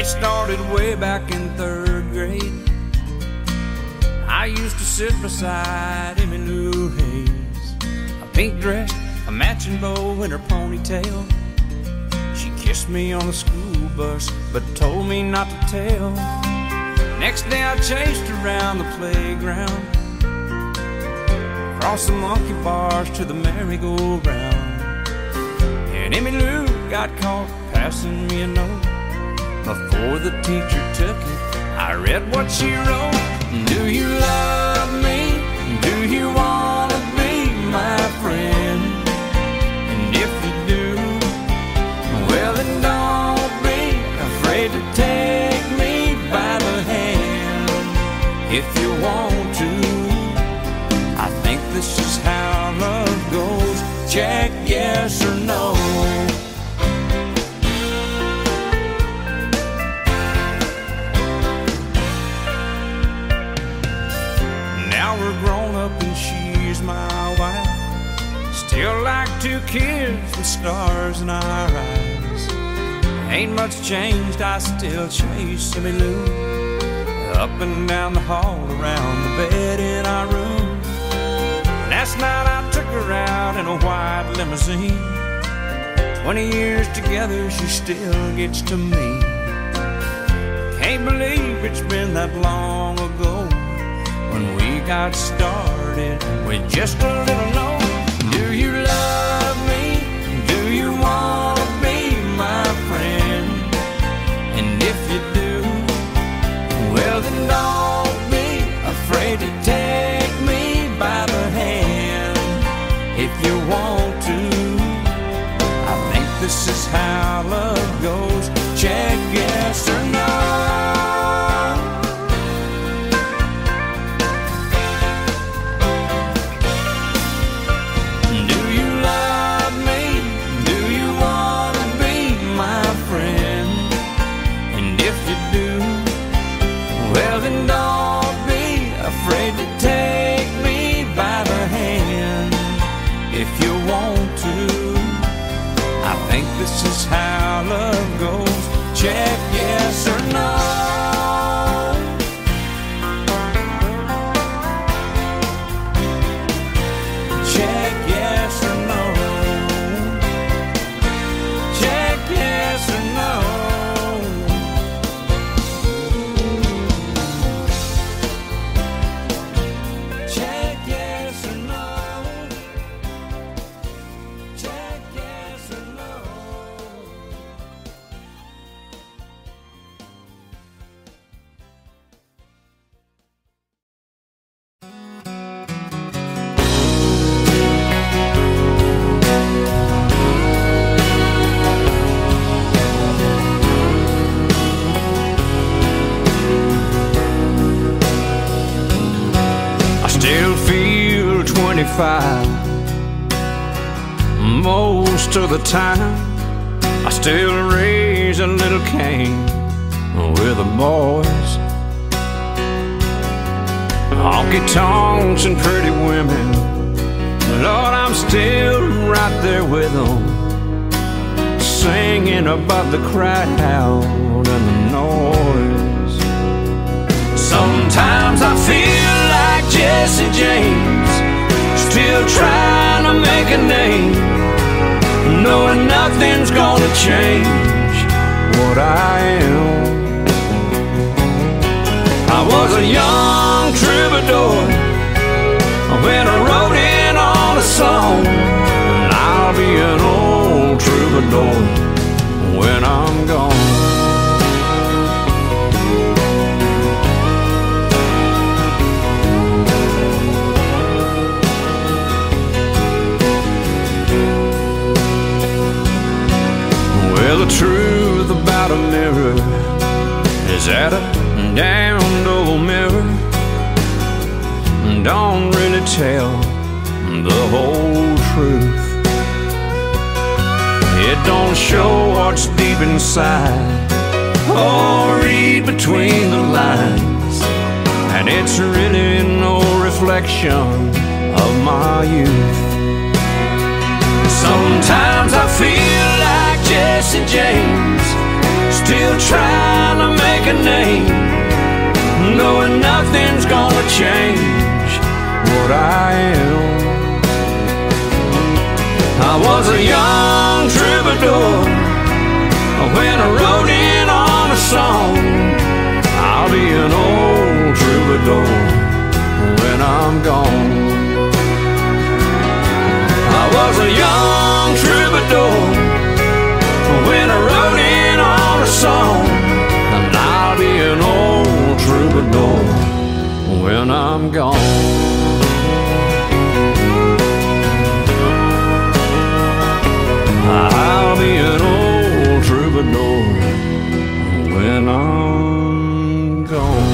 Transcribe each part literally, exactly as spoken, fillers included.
started way back in third grade. I used to sit beside Emmylou Hayes, a pink dress, a matching bow in her ponytail. She kissed me on the school bus, but told me not to tell. Next day I chased around the playground, across the monkey bars to the merry-go-round. And Emmylou got caught passing me a note. Before the teacher took it, I read what she wrote. Do you love me? Do you want to be my friend? And if you do, well then don't be afraid to take me by the hand. If you want to, I think this is how love goes. Check yes or no. We're grown up and she's my wife. Still like two kids with stars in our eyes. Ain't much changed, I still chase Emmylou up and down the hall, around the bed in our room. Last night I took her out in a white limousine. Twenty years together, she still gets to me. Can't believe it's been that long ago when we got started with just a little note. Do you love me? Do you want to be my friend? And if you do, well then don't be afraid to take me by the hand. If you want to, I think this is how love goes. Check yes or no. This is how love goes. Check yes or no. Check yes or no. Check yes or no. Check yes or no. Check yes or no. Most of the time I still raise a little Cain with the boys. Honky tonks and pretty women, Lord, I'm still right there with them, singing above the crowd and the noise. Sometimes I feel like Jesse James, still trying to make a name, knowing nothing's gonna change what I am. I was a young troubadour when I wrote in on a song, and I'll be an old troubadour when I'm gone. Well, the truth about a mirror is that a damned old mirror don't really tell the whole truth. It don't show what's deep inside or read between the lines, and it's really no reflection of my youth. Sometimes I feel like Jesse James, still trying to make a name, knowing nothing's gonna change what I am. I was a young troubadour when I wrote in on a song. I'll be an old troubadour when I'm gone. I was a young troubadour when I wrote in on a song, and I'll be an old troubadour when I'm gone. I'll be an old troubadour when I'm gone.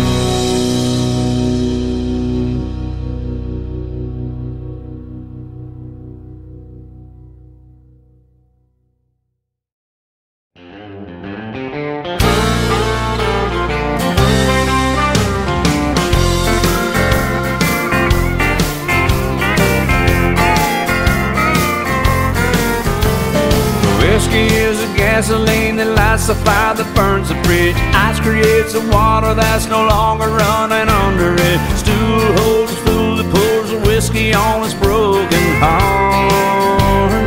Whiskey is the gasoline that lights the fire that burns the bridge. Ice creates the water that's no longer running under it. Stool holds the fool that pours the whiskey on his broken heart.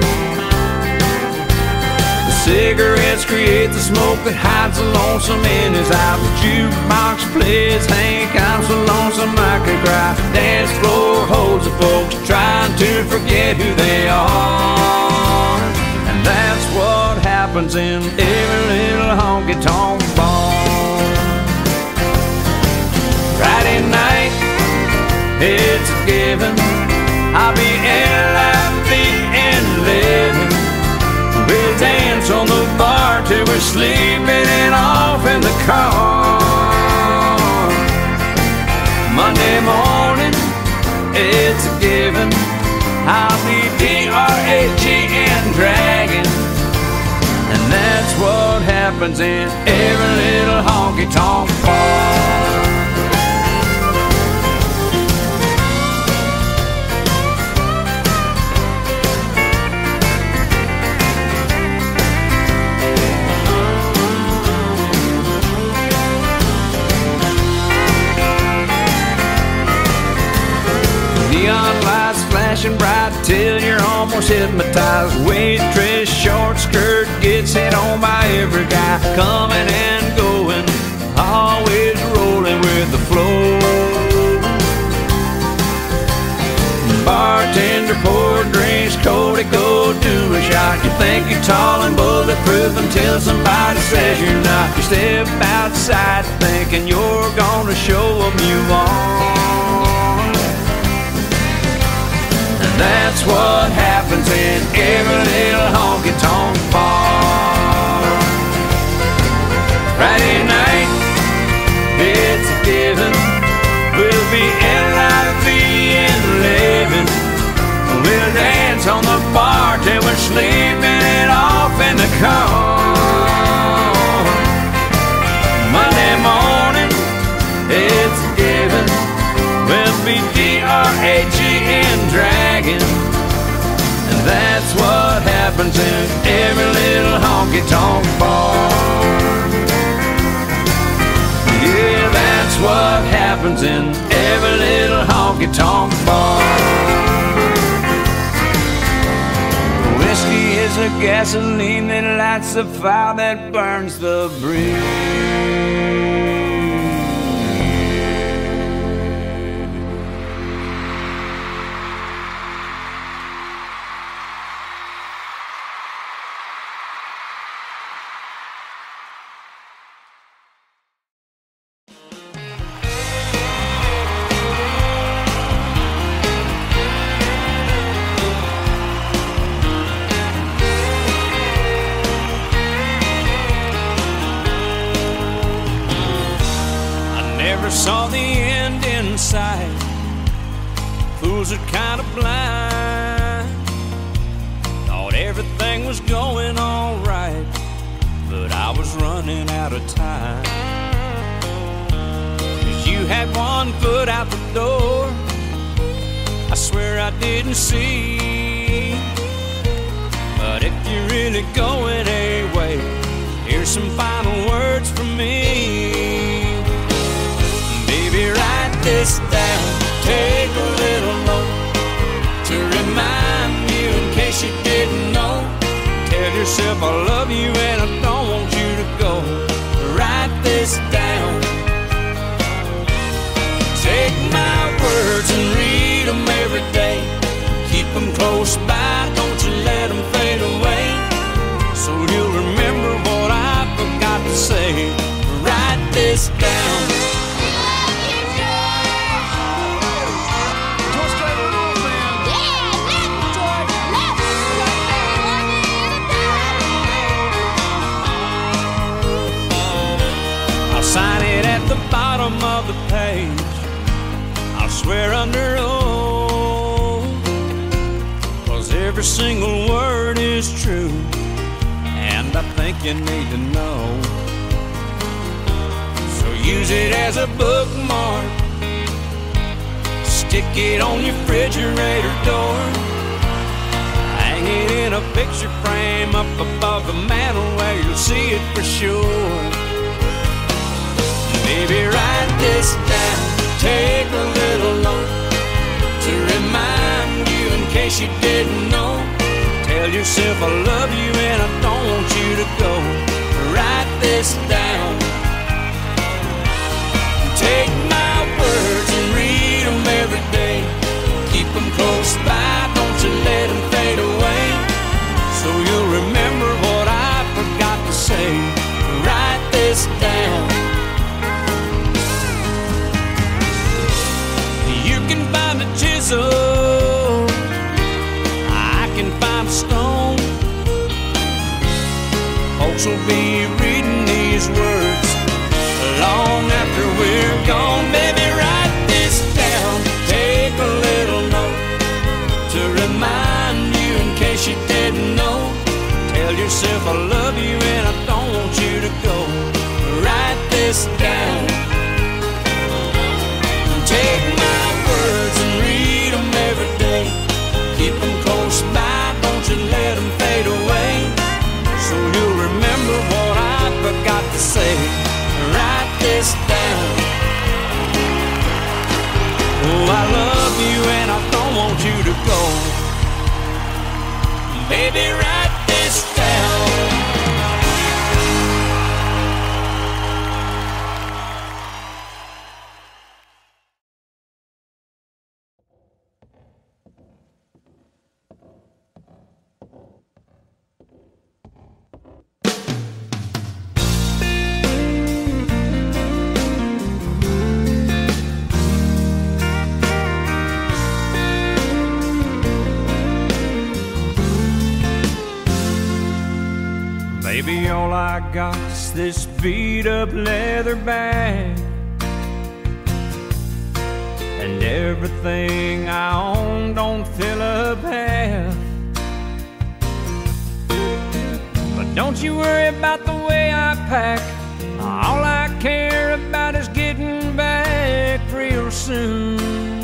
The cigarettes create the smoke that hides the lonesome in his eyes. The jukebox plays Hank, I'm so lonesome I could cry. Dance floor holds the folks trying to forget who they are. And that's what happens in every little honky-tonk bar. Friday night, it's a given, I'll be alive and living. We'll dance on the bar till we're sleeping and off in the car. Monday morning, it's a given, I'll be D R A G N dragging. And that's what happens in every little honky-tonk bar. Neon lights flashing bright till you're almost hypnotized. Waitress short skirt gets hit on by every guy. Coming and going, always rolling with the flow. Bartender pour drinks, Cody go do a shot. You think you're tall and bulletproof until somebody says you're not. You step outside thinking you're gonna show them you are. That's what happens in every little honky-tonk bar. Friday night, it's a given, we'll be L I V and living. We'll dance on the bar till we're sleeping it off in the car. Monday morning, it's a given, we'll be D R A G N dragging. And that's what happens in every little honky-tonk bar. Yeah, that's what happens in every little honky-tonk bar. Whiskey is the gasoline that lights the fire that burns the bridge. Saw the end in sight. Fools are kind of blind. Thought everything was going all right, but I was running out of time. 'Cause you had one foot out the door, I swear I didn't see. But if you're really going away, here's some final words this down, take a little note to remind you in case you didn't know. Tell yourself I love you and I don't want you to go. Write this down. Take my words and read them every day. Keep them close by, don't you let them fade away. So you'll remember what I forgot to say. Write this down. Sign it at the bottom of the page. I'll swear under oath, 'cause every single word is true, and I think you need to know. So use it as a bookmark, stick it on your refrigerator door, hang it in a picture frame up above the mantel where you'll see it for sure. Baby, write this down, take a little note to remind you in case you didn't know. Tell yourself I love you and I don't want you to go. Write this down. Take my words and read them every day. Keep them close by, don't you let them fade away. So you'll remember what I forgot to say. Write this down. You can find a chisel, I can find a stone. Folks will be reading these words long after we're gone. Baby, write this down, take a little note to remind you in case you didn't know. Tell yourself I love you and I don't want you to go. Write this down. Take my words and read them every day. Keep them close by, don't you let them fade away. So you'll remember what I forgot to say. Write this down. Oh, I love you and I don't want you to go. Baby, write this down. Baby, all I got's this beat-up leather bag, and everything I own don't fill up half. But don't you worry about the way I pack. All I care about is getting back real soon.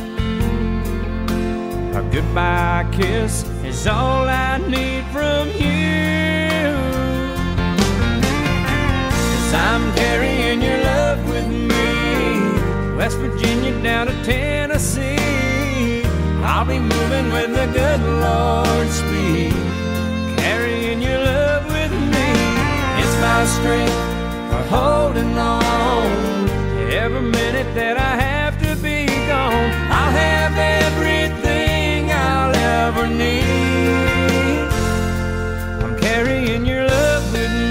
A goodbye kiss is all I need from you. I'm carrying your love with me, West Virginia down to Tennessee. I'll be moving with the good Lord's speed, carrying your love with me. It's my strength for holding on. Every minute that I have to be gone, I'll have everything I'll ever need. I'm carrying your love with me.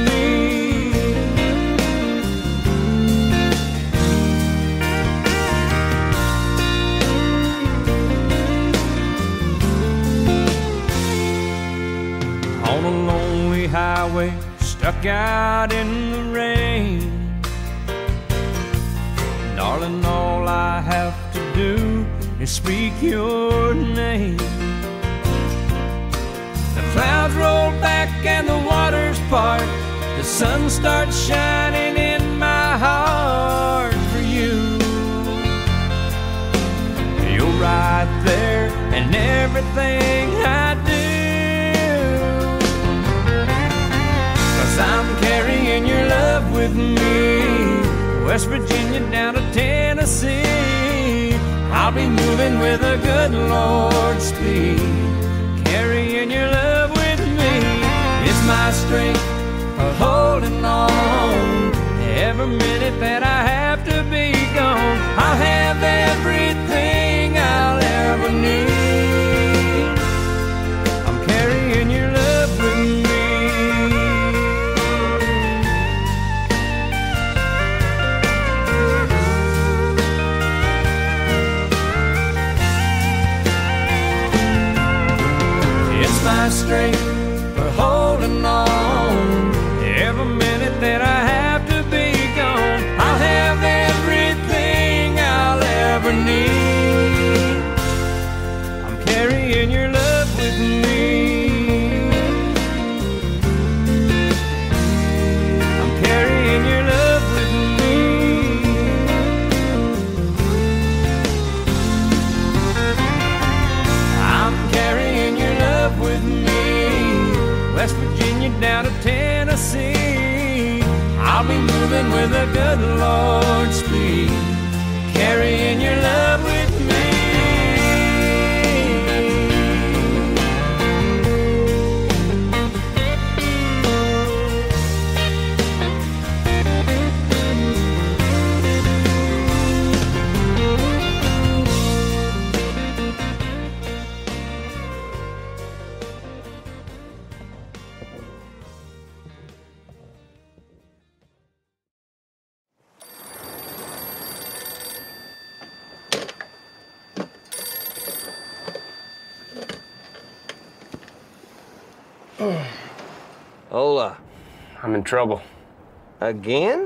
On a lonely highway, stuck out in the rain. Darling, all I have to do is speak your name. The clouds roll back and the waters part. The sun starts shining in my heart for you. You're right there in everything I do. I'm carrying your love with me, West Virginia down to Tennessee. I'll be moving with a good Lord's speed, carrying your love with me. It's my strength for holding on. Every minute that I have to be gone, I'll have everything I'll ever need. I'm carrying your love with me. It's my strength for holding on. Every minute that I have to be gone, I'll have everything I'll ever need. I'm carrying your love with me. I'm carrying your love with me. I'm carrying your love with me. West Virginia down to Tennessee, I'll be moving with a good Lord's speed, carrying your love with me. Hola. I'm in trouble. Again?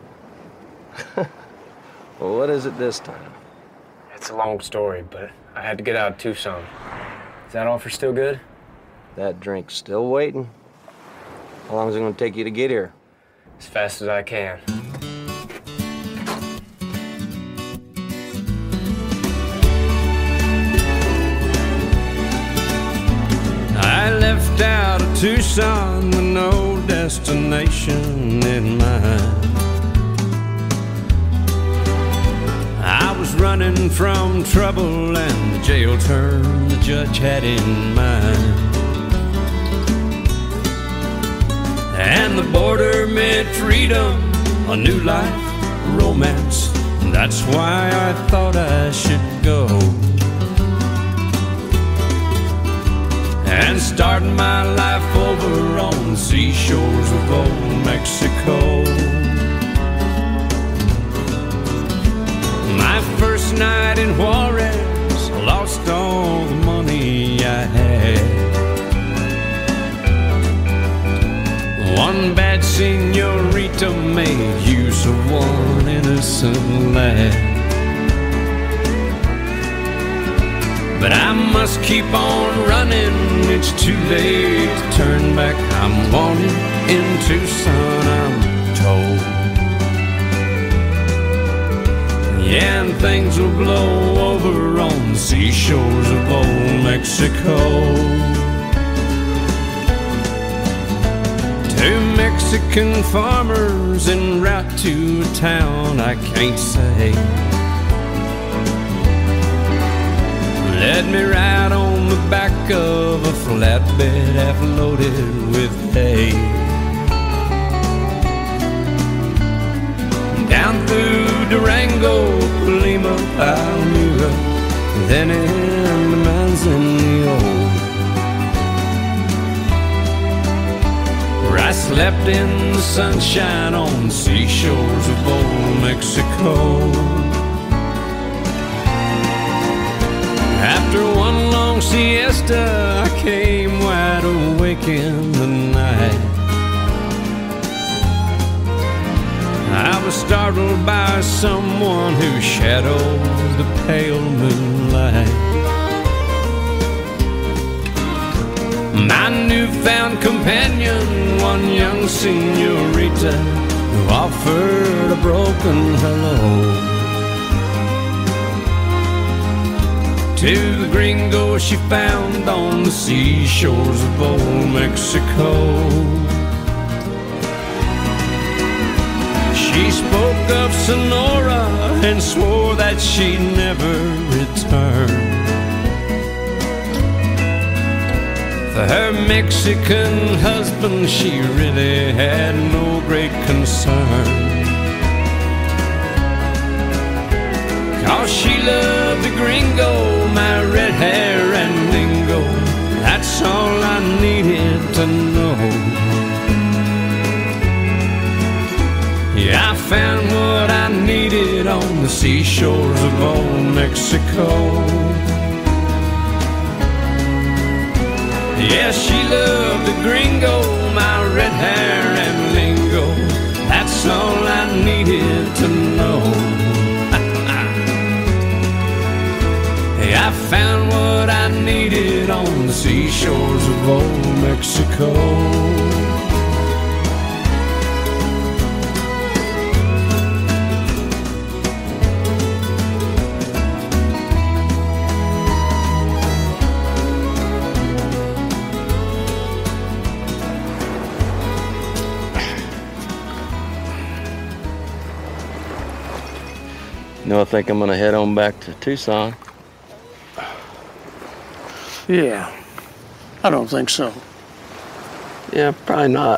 Well, what is it this time? It's a long story, but I had to get out of Tucson. Is that offer still good? That drink's still waiting. How long is it going to take you to get here? As fast as I can. I left out of Tucson with no destination in mind. I was running from trouble and the jail term the judge had in mind. And the border meant freedom, a new life, romance. That's why I thought I should go and start my life over on the seashores of old Mexico. My first night in Juarez, I lost all the money I had. One bad senorita made use of one innocent lad. But I must keep on running, it's too late to turn back. I'm wanted in Tucson, I'm told. Yeah, and things will blow over on the seashores of old Mexico. Two Mexican farmers en route to a town I can't say led me right on the back of a flatbed half loaded with hay. Down through Durango, Colima, Palmyra, then in the Manzanillo, where I slept in the sunshine on the seashores of old Mexico. After one long siesta, I came wide awake in the night. I was startled by someone who shadowed the pale moonlight. My newfound companion, one young senorita, who offered a broken hello to the gringo she found on the seashores of old Mexico. She spoke of Sonora and swore that she'd never return. concern. For her Mexican husband, she really had no great concern. 'Cause she loved the gringo, my red hair and lingo. That's all I needed to know. Yeah, I found what I needed on the seashores of old Mexico. Yeah, she loved the gringo, my red hair and lingo. That's all I needed to know. Hey, I found what I needed on the seashores of old Mexico. No, I think I'm gonna head on back to Tucson. Yeah, I don't think so. Yeah, probably not.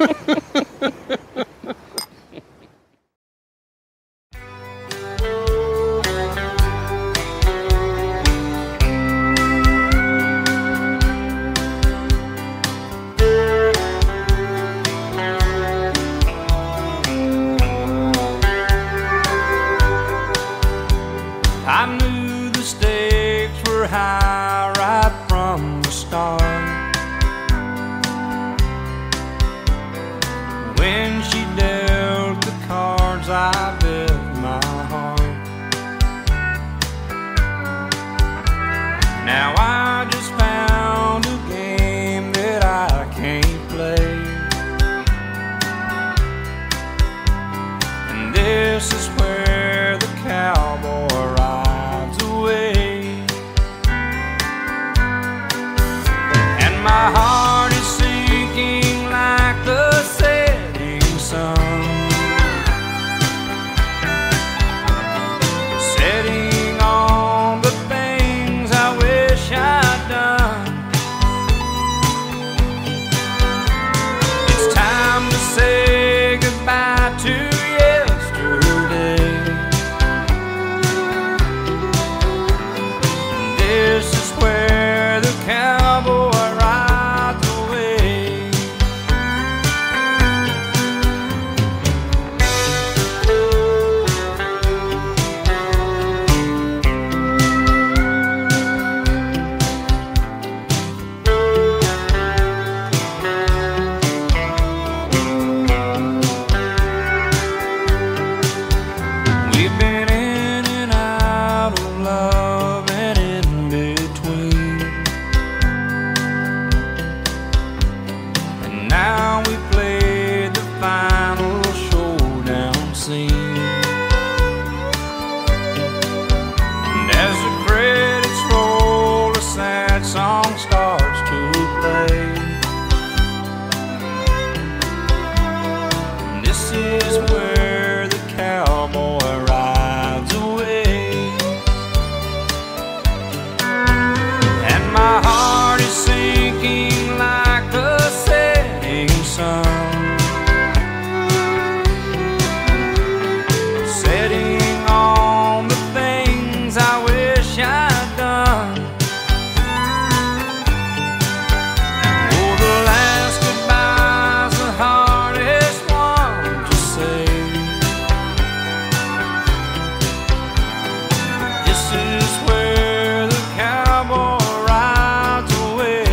I knew the stakes were high right from the start. When she dealt the cards, I bet my heart. Now I just found a game that I can't play, and this is where the cowboy rides away. And my heart is sinking like the setting sun, setting on the things I wish I'd done. It's time to say goodbye to yesterday. This is where the cowboy rides away. We've been in and out of love and in between, and now we played the final showdown scene. And as the credits roll, a sad song starts to play. And this is where the cowboy rides away. And my heart is sinking like the setting sun, setting on the things I wish I'd done. Oh, the last goodbye's the hardest one to say. This is where the cowboy rides away.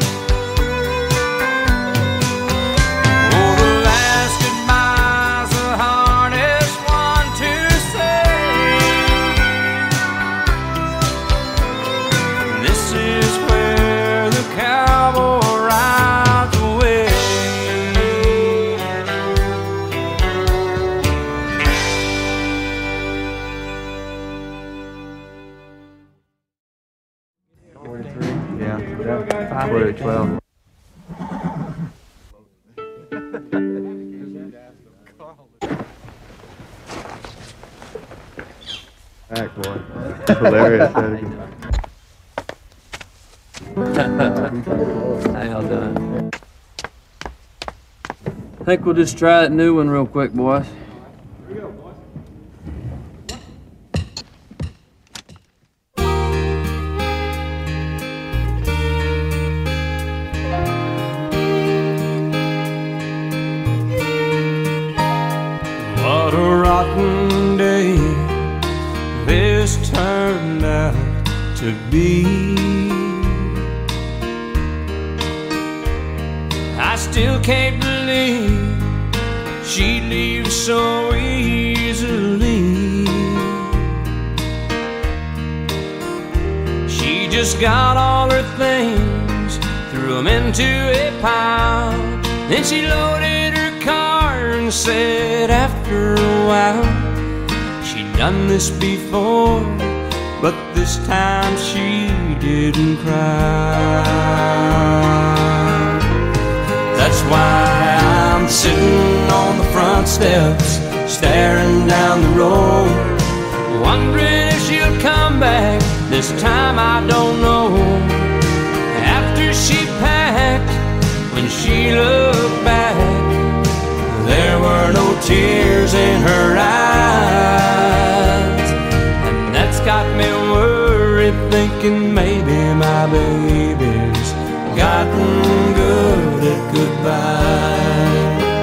Oh, the last goodbye's the hardest one to say. This is where the cowboy rides away. Yeah, five or twelve. Act, boy. Hilarious. How y'all doing? I think we'll just try that new one real quick, boys. What a rotten day this turned out to be. I still can't believe she leaves so easily. She just got all her things, threw them into a pile, then she loaded her car and said after a while she'd done this before, but this time she didn't cry. That's why I'm sitting on the front steps, staring down the road, wondering if she'll come back. This time I don't know. After she packed, when she looked back, there were no tears in her eyes. And that's got me worried, thinking maybe my baby's gotten good at goodbye.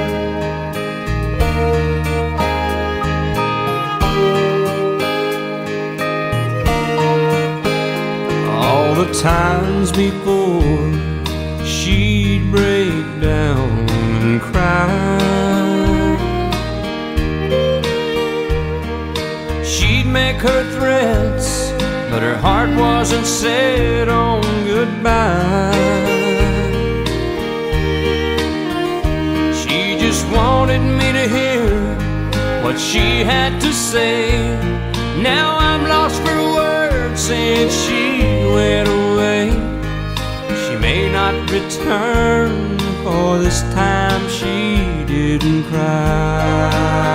All the times before she'd break down and cry, she'd make her threats, but her heart wasn't set on goodbye. She just wanted me to hear what she had to say. Now I'm lost for words since she went away. She may not return, for this time she didn't cry.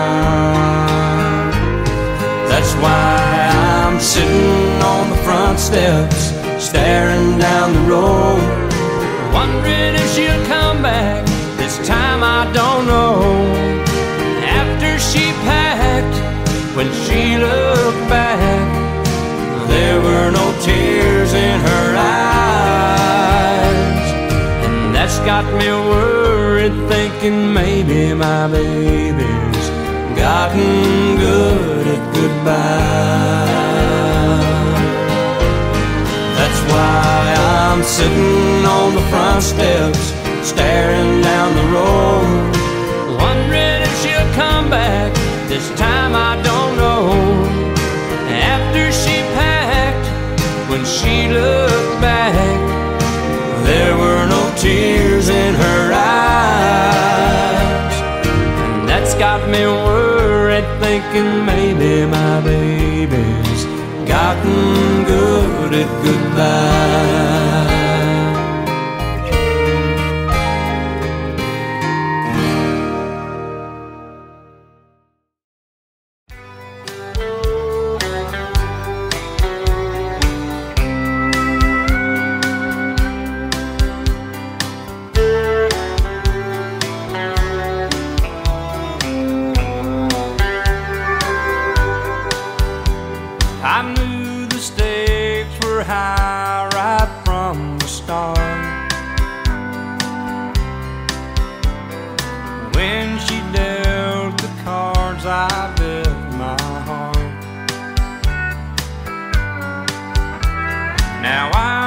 That's why I'm sitting on the front steps, staring down the road, wondering if she'll come back. This time I don't know. After she packed, when she looked back, there were no tears in her eyes. And that's got me worried, thinking maybe my baby's gotten good at goodbye. That's why I'm sitting on the front steps, staring down the road, wondering if she'll come back. This time I don't know. After she packed, when she looked back, there were no tears in her eyes. And that's got me worried, thinking maybe my baby's gotten good at goodbye. I knew the stakes were high right from the start. When she dealt the cards, I bet my heart. Now I